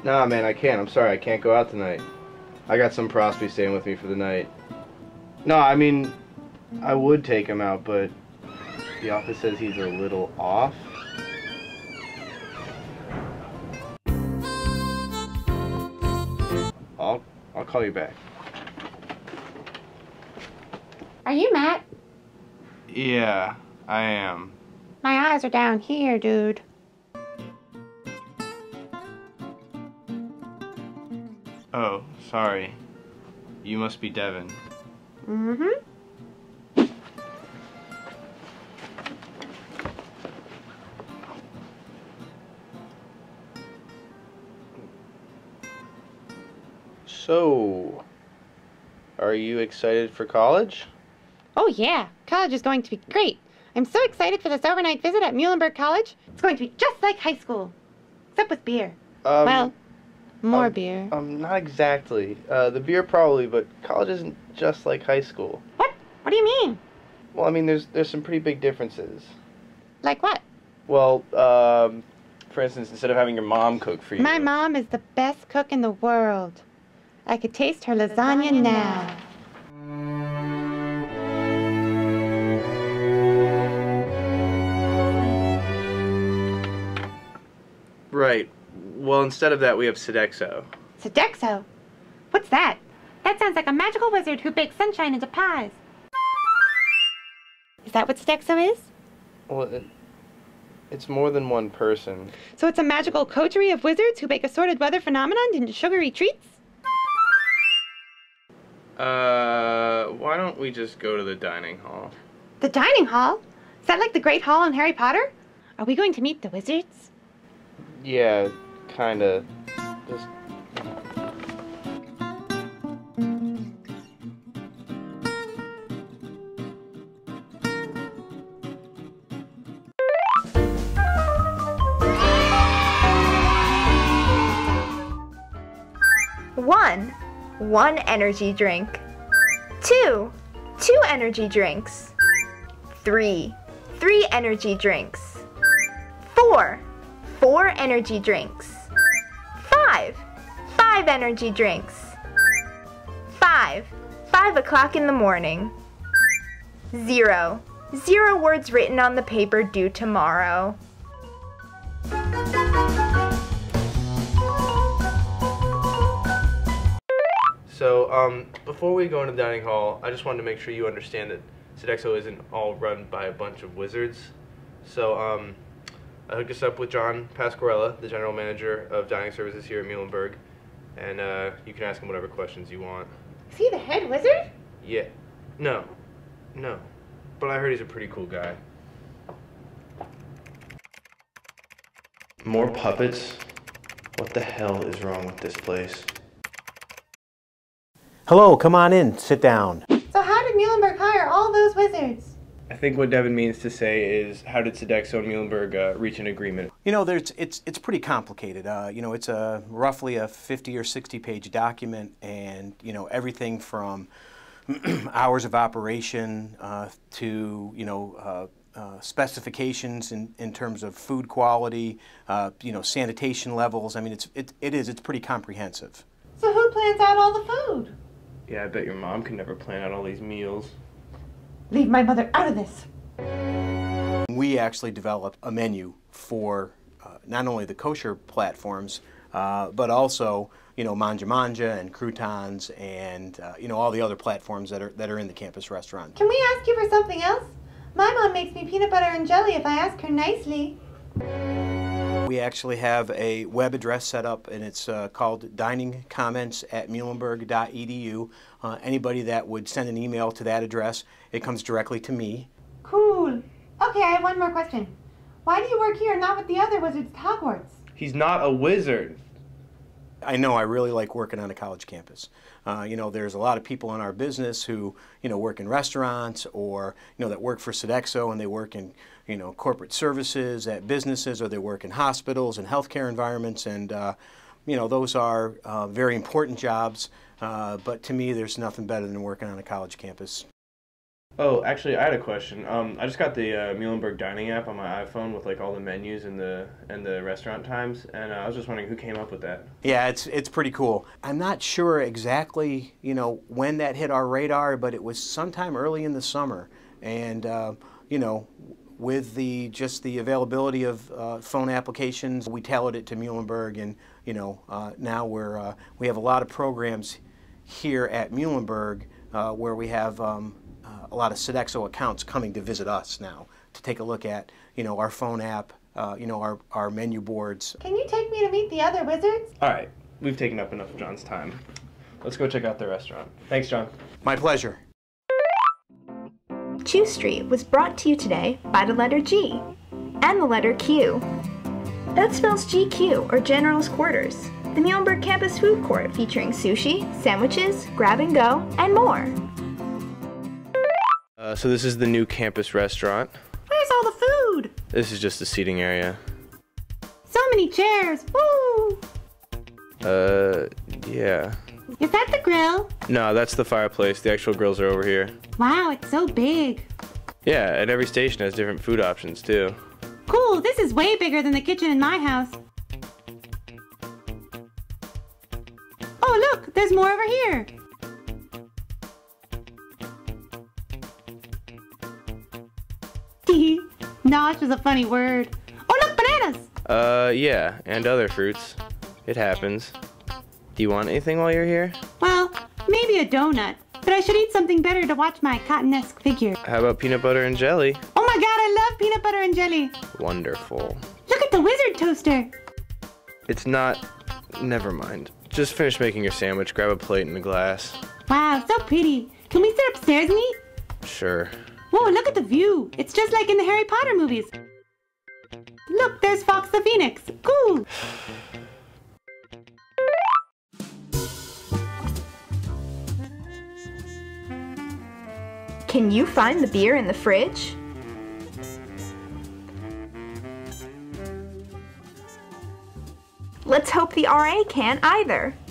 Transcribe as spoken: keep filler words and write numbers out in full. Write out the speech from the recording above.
Nah, man, I can't. I'm sorry, I can't go out tonight. I got some Prospie staying with me for the night. No, I mean, I would take him out, but the office says he's a little off. I'll, I'll call you back. Are you Matt? Yeah, I am. My eyes are down here, dude. Oh, sorry. You must be Devon. Mm-hmm. So, are you excited for college? Oh yeah, college is going to be great. I'm so excited for this overnight visit at Muhlenberg College. It's going to be just like high school, except with beer. Um, well, more um, beer. Um, not exactly. Uh, the beer probably, but college isn't just like high school. What? What do you mean? Well, I mean, there's there's some pretty big differences. Like what? Well, um, for instance, instead of having your mom cook for you. My mom is the best cook in the world. I could taste her lasagna, lasagna now. Right. Well, instead of that, we have Sodexo. Sodexo? What's that? That sounds like a magical wizard who bakes sunshine into pies. Is that what Sodexo is? Well, it, it's more than one person. So it's a magical coterie of wizards who bake assorted weather phenomenon into sugary treats? Uh, why don't we just go to the dining hall? The dining hall? Is that like the Great Hall in Harry Potter? Are we going to meet the wizards? Yeah, kinda. Just... One, one energy drink. Two, two energy drinks. Three, three energy drinks. Four, four energy drinks. Five, five energy drinks. Five, five o'clock in the morning. Zero, zero words written on the paper due tomorrow. So, um, before we go into the dining hall, I just wanted to make sure you understand that Sodexo isn't all run by a bunch of wizards. So, um, I hooked us up with John Pasquarella, the general manager of dining services here at Muhlenberg, and uh, you can ask him whatever questions you want. Is he the head wizard? Yeah. No. No. But I heard he's a pretty cool guy. More puppets? What the hell is wrong with this place? Hello, come on in, sit down. So how did Muhlenberg hire all those wizards? I think what Devon means to say is, how did Sodexo and Muhlenberg uh, reach an agreement? You know, there's, it's, it's pretty complicated. Uh, you know, it's a roughly a fifty or sixty page document, and, you know, everything from hours of operation uh, to, you know, uh, uh, specifications in, in terms of food quality, uh, you know, sanitation levels. I mean, it's, it, it is, it's pretty comprehensive. So who plans out all the food? Yeah, I bet your mom can never plan out all these meals. Leave my mother out of this. We actually developed a menu for uh, not only the kosher platforms, uh, but also, you know, manja manja and croutons and, uh, you know, all the other platforms that are, that are in the campus restaurant. Can we ask you for something else? My mom makes me peanut butter and jelly if I ask her nicely. We actually have a web address set up, and it's uh, called dining comments at muhlenberg dot e d u. Uh, anybody that would send an email to that address, it comes directly to me. Cool. Okay, I have one more question. Why do you work here and not with the other wizards at Hogwarts? He's not a wizard. I know I really like working on a college campus. Uh, you know, there's a lot of people in our business who, you know, work in restaurants or, you know, that work for Sodexo, and they work in, you know, corporate services at businesses, or they work in hospitals and healthcare environments, and, uh, you know, those are uh, very important jobs, uh, but to me there's nothing better than working on a college campus. Oh, actually, I had a question. Um, I just got the uh, Muhlenberg Dining app on my iPhone with like all the menus and the and the restaurant times, and uh, I was just wondering who came up with that. Yeah, it's it's pretty cool. I'm not sure exactly, you know, when that hit our radar, but it was sometime early in the summer, and uh, you know, with the just the availability of uh, phone applications, we tailored it to Muhlenberg, and you know, uh, now we're uh, we have a lot of programs here at Muhlenberg uh, where we have. Um, Uh, a lot of Sodexo accounts coming to visit us now to take a look at, you know, our phone app, uh, you know, our, our menu boards. Can you take me to meet the other wizards? All right, we've taken up enough of John's time. Let's go check out the restaurant. Thanks, John. My pleasure. Q Street was brought to you today by the letter G and the letter Q. That spells G Q, or General's Quarters, the Muhlenberg Campus Food Court featuring sushi, sandwiches, grab and go, and more. Uh, so this is the new campus restaurant. Where's all the food? This is just the seating area. So many chairs. Woo! Uh, yeah. Is that the grill? No, that's the fireplace. The actual grills are over here. Wow, it's so big. Yeah, and every station has different food options too. Cool, this is way bigger than the kitchen in my house. Oh, look, there's more over here. Nosh was a funny word. Oh, look, bananas! Uh, yeah, and other fruits. It happens. Do you want anything while you're here? Well, maybe a donut, but I should eat something better to watch my cotton-esque figure. How about peanut butter and jelly? Oh my god, I love peanut butter and jelly. Wonderful. Look at the wizard toaster. It's not... Never mind. Just finish making your sandwich, grab a plate and a glass. Wow, so pretty. Can we sit upstairs and eat? Sure. Whoa, look at the view. It's just like in the Harry Potter movies. Look, there's Fox the Phoenix. Cool. Can you find the beer in the fridge? Let's hope the R A can't either.